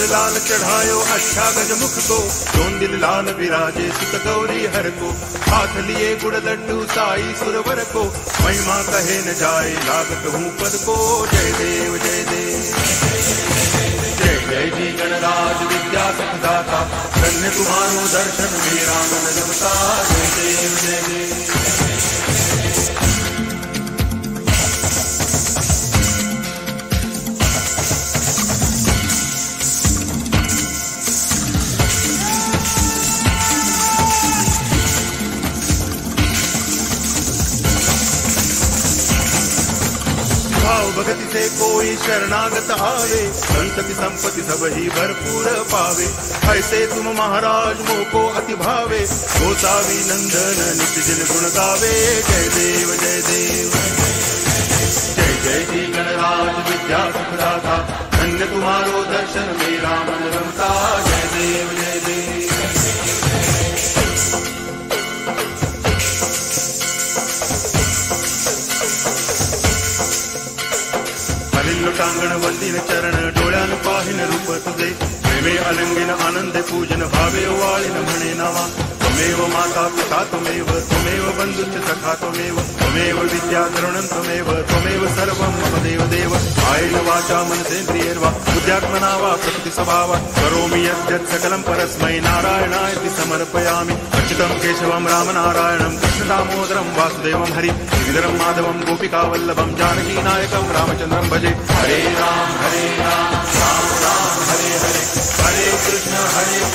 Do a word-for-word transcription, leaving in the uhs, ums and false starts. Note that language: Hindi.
लाल चढ़ायो अच्छा गजमुख को, जोन दिल लाल विराजे सुत गौरी हर को। हाथ लिए गुड़ लड्डू साई सुरवर को, महिमा कहे न जाए लागत हूँ पद को। जय देव जय देव जय जय जी गणराज विद्या सुखदाता, धन्य तुम्हारो दर्शन मेरा मन रमता। जय देव जय देव भगति से कोई शरणागत आवे, संत की संपत्ति सब ही भरपूर पावे। ऐसे तुम महाराज मोको अति भावे, गोसावी नंदन नित्य दिन गुण गावे। जय देव जय देव जय जय जी गणराज विद्या सुखदाता, धन्य तुम्हारो दर्शन मेरा मन रमता। जय देव जय देव टांगण वंदिन चरण डोळ्यान पाहिन रूप तुझे, प्रेमे अलंगिन आनंदे पूजन भावे वाळिन म्हणे नावा। त्वमेव माता पिता त्वमेव, त्वमेव बंधुश्च सखा त्वमेव, त्वमेव विद्या द्रविणं त्वमेव, त्वमेव सर्वं मम देव देव। कायेन वाचा मनसेन्द्रियैर्वा बुद्ध्यात्मना वा प्रकृति स्वभावात् करोमि यद्यत् सकलं परस्मै नारायणायति समर्पयामि। अच्युतं केशवं रामनारायणं कृष्ण दामोदरं वासुदेवं हरि गिरिधरं माधवं गोपिकावल्लभं जानकी नायकं रामचन्द्रं भजे। हरे राम हरे राम राम राम हरे हरे, हरे कृष्ण हरे